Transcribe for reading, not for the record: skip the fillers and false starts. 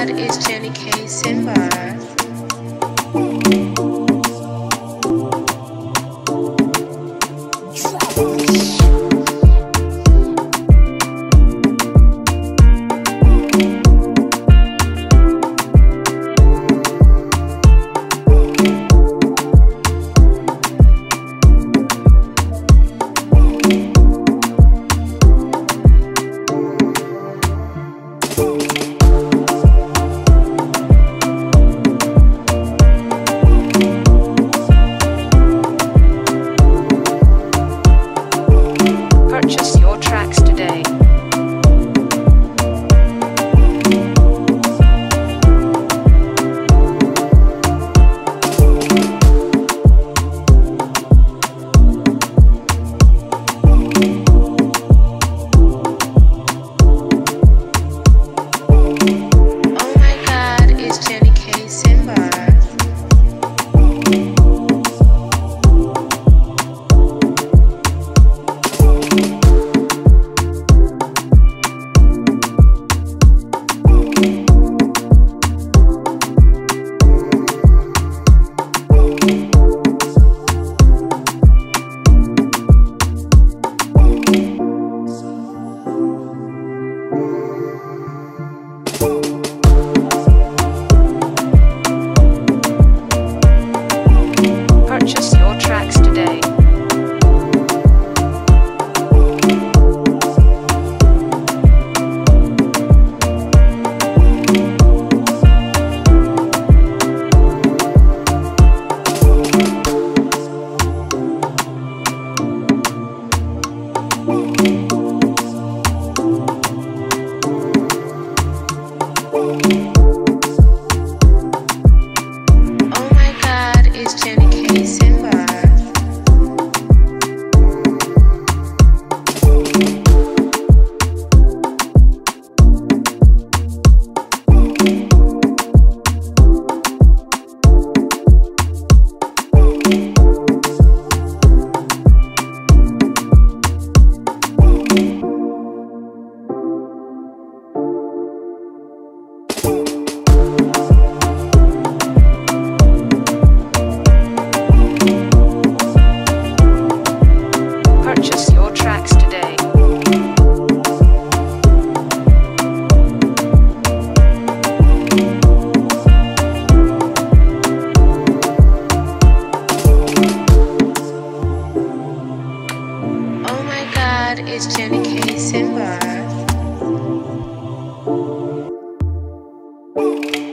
God, it's Jenny K. Simba. Purchase your tracks today. Oh my God, it's Jenny K. Simba. Purchase your tracks today. Oh my God, it's Jenny K. Simba. Purchase your tracks today. Oh my God, it's Jenny K. Simba.